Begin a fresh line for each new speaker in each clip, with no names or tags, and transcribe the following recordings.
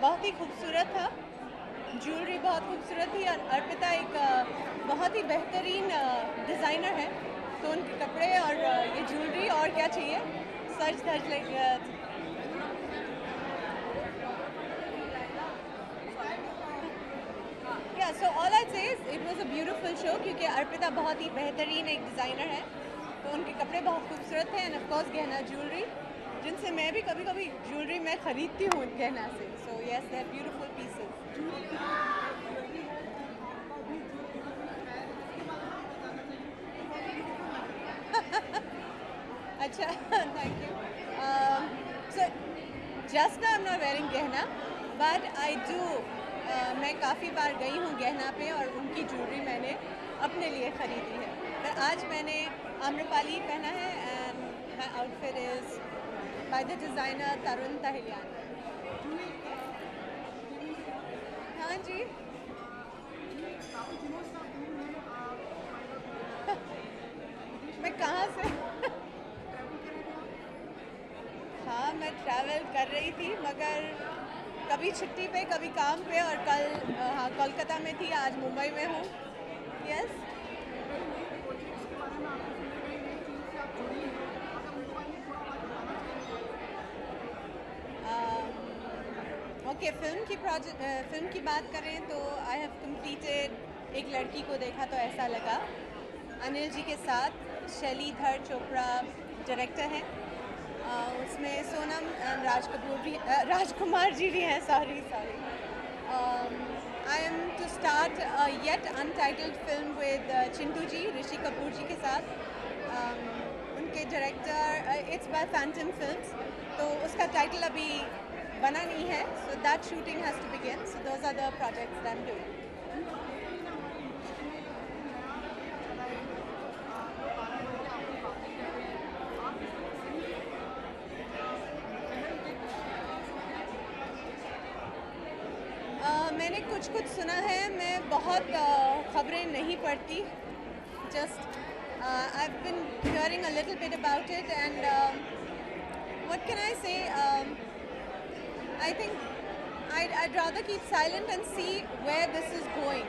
बहुत ही खूबसूरत था, ज्वेलरी बहुत खूबसूरत थी और अर्पिता एक बहुत ही बेहतरीन डिज़ाइनर है, तो उनके कपड़े और ये ज्वेलरी और क्या चाहिए, सच धज लाइक या सो all I say it was a beautiful show क्योंकि अर्पिता बहुत ही बेहतरीन एक डिज़ाइनर है, तो उनके कपड़े बहुत खूबसूरत थे and of course Gehna jewellery जिनसे मैं भी कभी कभी ज्वेलरी मैं खरीदती हूँ गहना से, so yes they are beautiful pieces. अच्छा thank you. So just now I am not wearing Gehna but I do, मैं काफ़ी बार गई हूँ गहना पे और उनकी ज्वेलरी मैंने अपने लिए ख़रीदी है, पर आज मैंने आम्रपाली पहना है and my outfit is by the designer Tarun Tahiliani. हाँ जी मैं कहाँ से हाँ मैं ट्रैवल कर रही थी मगर कभी छुट्टी पे कभी काम पे, और कल हाँ कोलकाता में थी, आज मुंबई में हूँ। यस ओके, फिल्म की बात करें तो आई हैव कंप्लीटेड एक लड़की को देखा तो ऐसा लगा, अनिल जी के साथ, शैलीधर चोपड़ा डायरेक्टर हैं, उसमें सोनम एंड राजकुमार जी भी हैं, sorry I am to start yet untitled film with Chintu ji, Rishi Kapoor ji के साथ, उनके director it's by Phantom Films, तो उसका टाइटल अभी बना नहीं है, so that shooting has to begin, so those are the projects that I am doing. मैंने कुछ सुना है, मैं बहुत खबरें नहीं पढ़ती, just I been hearing a little bit about it and what can आई से, I think I'd rather keep silent and see where this is going.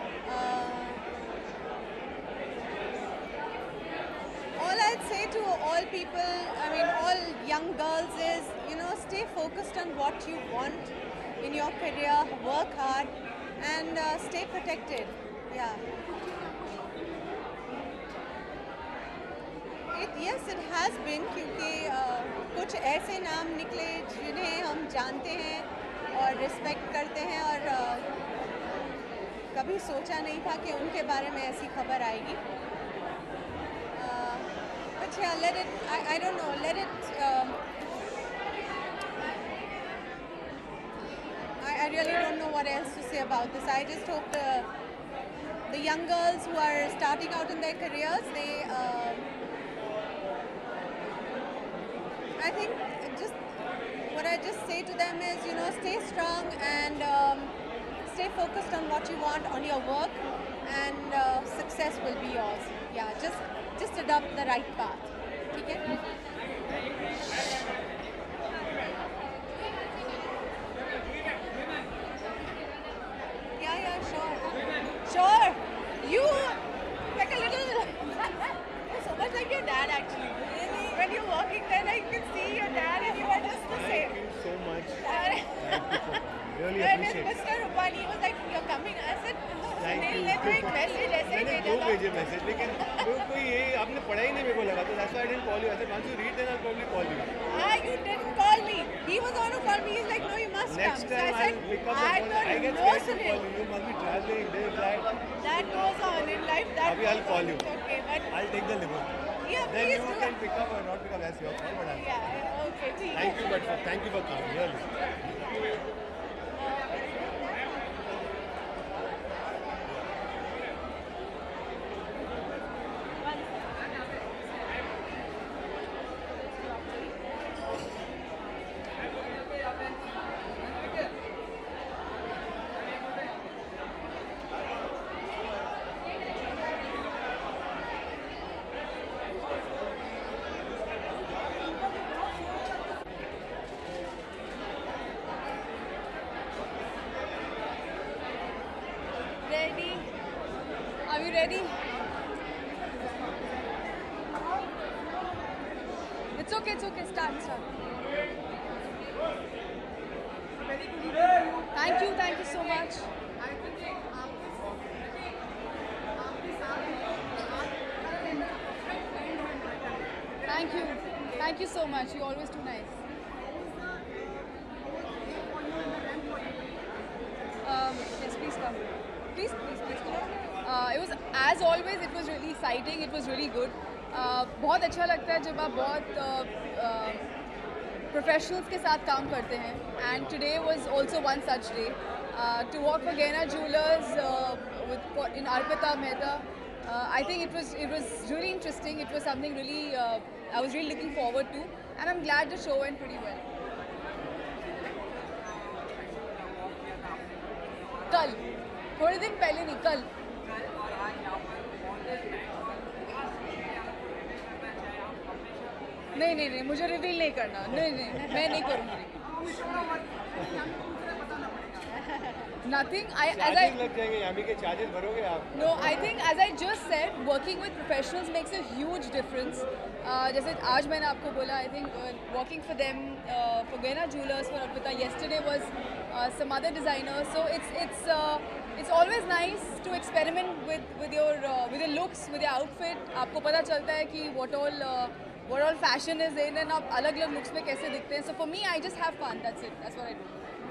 All I'd say to all people, I mean all young girls is, stay focused on what you want in your career, work hard and stay protected. Yeah. Yes, it has been, क्योंकि कुछ ऐसे नाम निकले जिन्हें हम जानते हैं और रिस्पेक्ट करते हैं, और कभी सोचा नहीं था कि उनके बारे में ऐसी खबर आएगी। But yeah, let it, I don't know, let it, I really don't know what else to say about this. I just hope the young girls who are starting out in their careers, they I think what I just say to them is, stay strong and stay focused on what you want, on your work, and success will be yours. Yeah, just adopt the right path. ठीक है? Yeah, sure. You like a little, so much like your dad actually. When you're working there, I can see your dad and you are just the same.
Thank you so much.
Thank
you. Really
and
appreciate it.
Mr. Rupani was like, you're coming. I said,
Thank you.
ने तो एक message ऐसे ही
मैंने
भेजा
दो
था।
भेजे message, लेकिन कोई ये आपने पढ़ा ही नहीं मेरे को लगा, तो that's why I didn't call you. I said once you read then I'll probably call you.
You didn't call me. He was on to call me. He's like, no, you must
Next
come.
time
So I said,
I'll pick up the phone. I get
no,
scared to call you. You must be traveling, this, that.
That goes on in life. That
Abhi I'll
goes
call
on.
you.
It's okay, but
I'll take the limo.
yeah,
Then
please
you
do.
can pick up or not pick up, that's your call. But
Yeah, okay, ठीक है.
thank you, but thank you for coming. Really.
ready? It's okay, start. Thank you so much. Thank you so much. You're always too nice. Yes, please come. Please come. It was, as always, it was really exciting. It was really good. बहुत अच्छा लगता है जब आप बहुत professionals के साथ काम करते हैं. And today was also one such day. To work for Gaina Jewelers in Arpita, Mehta. I think it was really interesting. It was something really I was really looking forward to, and I'm glad the show went pretty well. कल, थोड़े दिन पहले नहीं, कल. नहीं, मुझे reveal नहीं करना. नहीं, मैं नहीं करूँगी. Nothing.
लग जाएंगे यामी के चार्जेस भरोगे आप?
No, I think as I just said, working with professionals makes a huge difference. जैसे आज मैंने आपको बोला, I think working for them, for Gaina Jewelers, for Arpita, yesterday was some other designers. So it's always nice to experiment with your looks, with your outfit. आपको पता चलता है कि what all fashion is in, and आप अलग-अलग looks में कैसे दिखते हैं. So for me, I just have fun. That's it. That's what I do.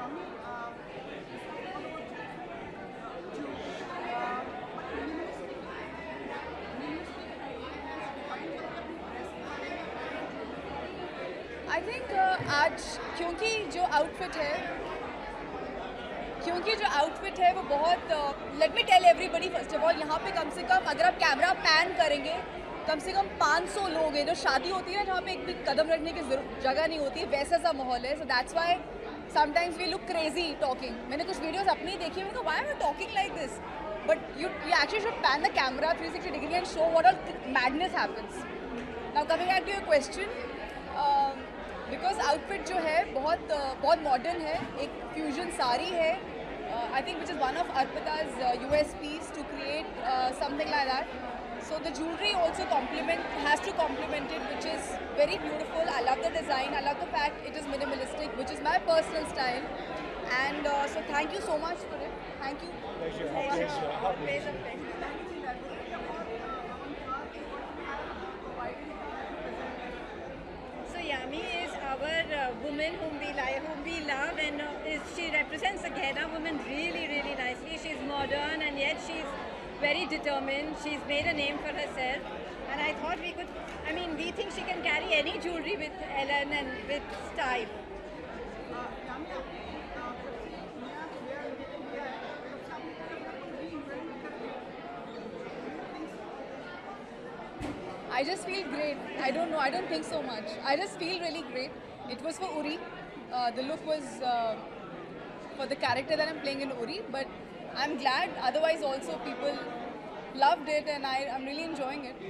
I think आज क्योंकि जो आउटफिट है वो बहुत let me tell everybody first of all, यहाँ पे कम से कम अगर आप कैमरा पैन करेंगे कम से कम 500 लोग हैं. जो शादी होती है जहाँ पे एक भी कदम रखने की जगह नहीं होती है, वैसा सा माहौल है. So that's why sometimes we look crazy talking. मैंने कुछ वीडियोस अपनी देखी, मैंने कहा why am I talking like this? But you actually should pan the camera 360 degree and show what all madness happens. Now coming back to your question, because outfit जो है बहुत modern है, एक fusion साड़ी है, I think which is one of Arpita's USPs to create something like that. So the jewelry also has to complement it, which is very beautiful. I love the design. I love the fact it is minimalistic, which is my personal style. And so thank you so much for it. Thank you.
Pleasure.
So Yami is our woman whom we love, and she represents the Gaina woman really, really nicely. She's modern and yet she's very determined. She's made a name for herself, and I thought we think she can carry any jewelry with Ellen and with style.
I just feel great. I don't know. I don't think so much. I just feel really great. It was for Uri. The look was for the character that I'm playing in Uri, but I'm glad. Otherwise, also people loved it, and I'm really enjoying it.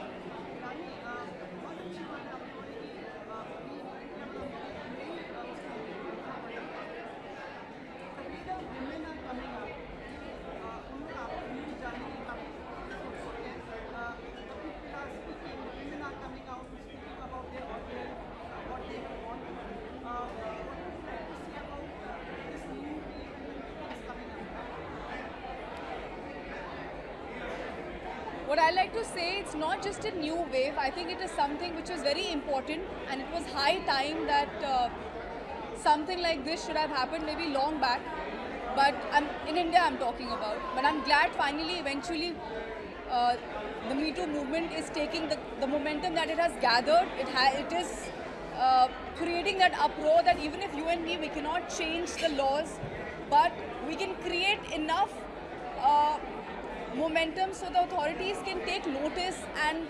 What I like to say, it's not just a new wave. I think it is something which is very important, and it was high time that something like this should have happened maybe long back. But in India I'm talking about. But I'm glad finally, eventually, the Me Too movement is taking the momentum that it has gathered. It is creating that uproar that even if you and me, we cannot change the laws, but we can create enough momentum so the authorities can take notice and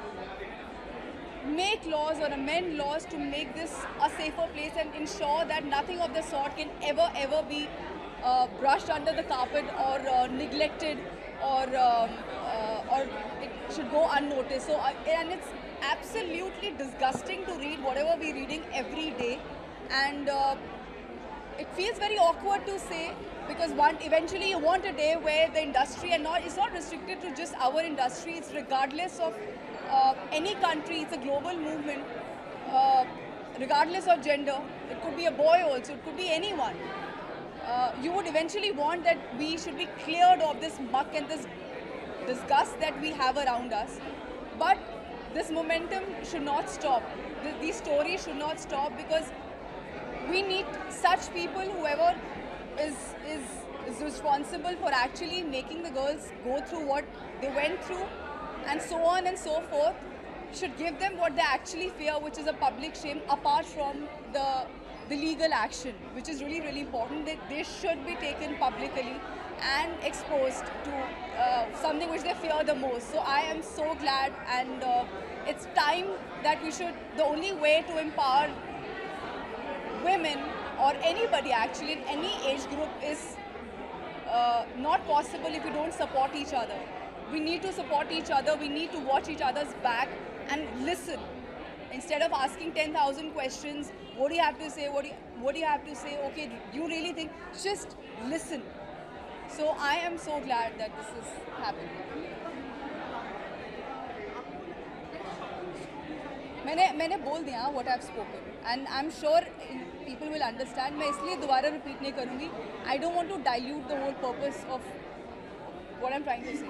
make laws or amend laws to make this a safer place and ensure that nothing of the sort can ever be brushed under the carpet or neglected or it should go unnoticed. So and it's absolutely disgusting to read whatever we're reading every day, and it feels very awkward to say, because eventually you want a day where the industry, and it's not restricted to just our industry, it's regardless of any country, it's a global movement, regardless of gender. It could be a boy also, it could be anyone. You would eventually want that we should be cleared of this muck and this disgust that we have around us. But this momentum should not stop. These stories should not stop, because we need such people, whoever is responsible for actually making the girls go through what they went through and so on and so forth, should give them what they actually fear, which is a public shame, apart from the legal action, which is really, really important. That they should be taken publicly and exposed to something which they fear the most. So I am so glad, and it's time that we should, the only way to empower women or anybody actually in any age group is not possible if we don't support each other. We need to support each other, we need to watch each other's back and listen. Instead of asking 10,000 questions, what do you have to say, what do you have to say, okay, do you really think, just listen. So I am so glad that this is happening. मैंने बोल दिया what I've spoken, and I'm sure people will understand. मैं इसलिए दोबारा repeat नहीं करूँगी. I don't want to dilute the whole purpose of what I'm trying to say.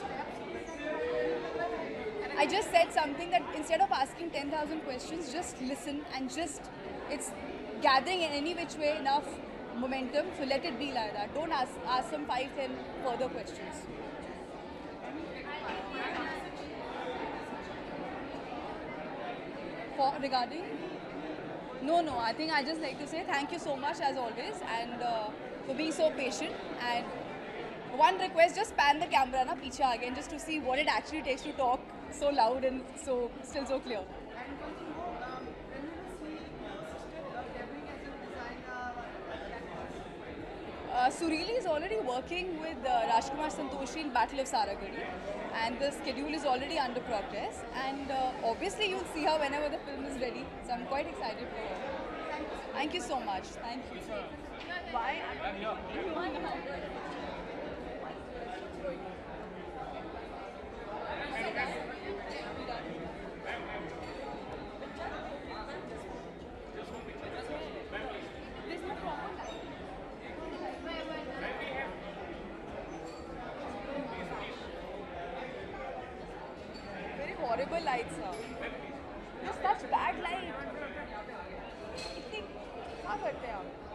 I just said something that instead of asking 10,000 questions, just listen and it's gathering in any which way enough momentum, so let it be like that. Don't ask some 5-10 further questions. Regarding? No, I think I just like to say thank you so much as always, and for being so patient. And one request, just pan the camera na piche again, just to see what it actually takes to talk so loud and still so clear. Surili is already working with Rajkumar Santoshi in Battle of Saragadi, and the schedule is already under progress, and obviously you'll see her whenever the film is ready, so I'm quite excited for her. Thank you so much. Thank you. Bye. Horrible lights now. It's such bad light. क्या करते हैं आप?